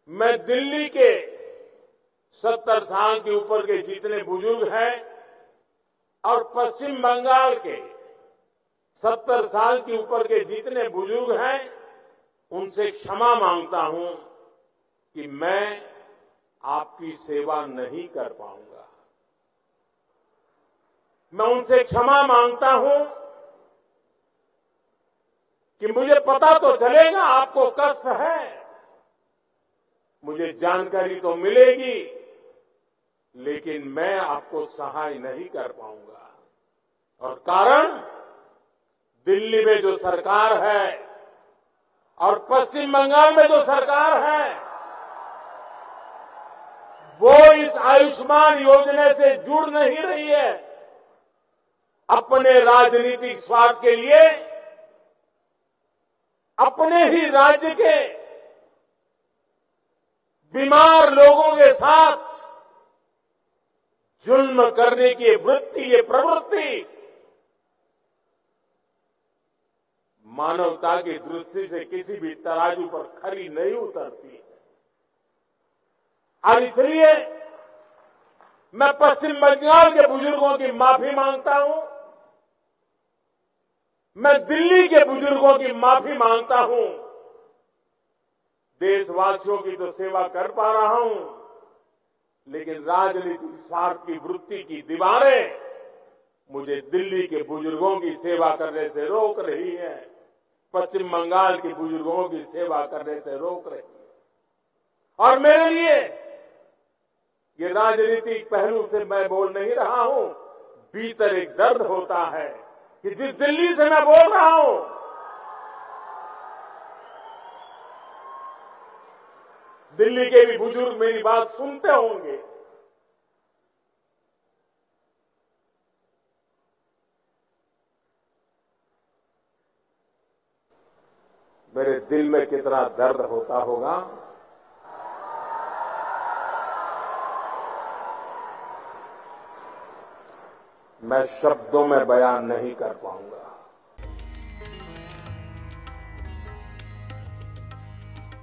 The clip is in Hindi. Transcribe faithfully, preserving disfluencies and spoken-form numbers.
मैं दिल्ली के सत्तर साल के ऊपर के जितने बुजुर्ग हैं और पश्चिम बंगाल के सत्तर साल के ऊपर के जितने बुजुर्ग हैं उनसे क्षमा मांगता हूं कि मैं आपकी सेवा नहीं कर पाऊंगा। मैं उनसे क्षमा मांगता हूं कि मुझे पता तो चलेगा आपको कष्ट है, मुझे जानकारी तो मिलेगी, लेकिन मैं आपको सहाय नहीं कर पाऊंगा। और कारण दिल्ली में जो सरकार है और पश्चिम बंगाल में जो सरकार है वो इस आयुष्मान योजना से जुड़ नहीं रही है। अपने राजनीतिक स्वार्थ के लिए अपने ही राज्य के बीमार लोगों के साथ जुल्म करने की वृत्ति, ये प्रवृत्ति मानवता की दृष्टि से किसी भी तराजू पर खरी नहीं उतरती है। और इसलिए मैं पश्चिम बंगाल के बुजुर्गों की माफी मांगता हूं, मैं दिल्ली के बुजुर्गों की माफी मांगता हूं। देशवासियों की तो सेवा कर पा रहा हूं, लेकिन राजनीतिक स्वार्थ की वृत्ति की दीवारें मुझे दिल्ली के बुजुर्गों की सेवा करने से रोक रही है, पश्चिम बंगाल के बुजुर्गों की सेवा करने से रोक रही है। और मेरे लिए ये राजनीतिक पहलू से मैं बोल नहीं रहा हूं, भीतर एक दर्द होता है कि जिस दिल्ली से मैं बोल रहा हूं दिल्ली के भी बुजुर्ग मेरी बात सुनते होंगे। मेरे दिल में कितना दर्द होता होगा। मैं शब्दों में बयान नहीं कर पाऊंगा।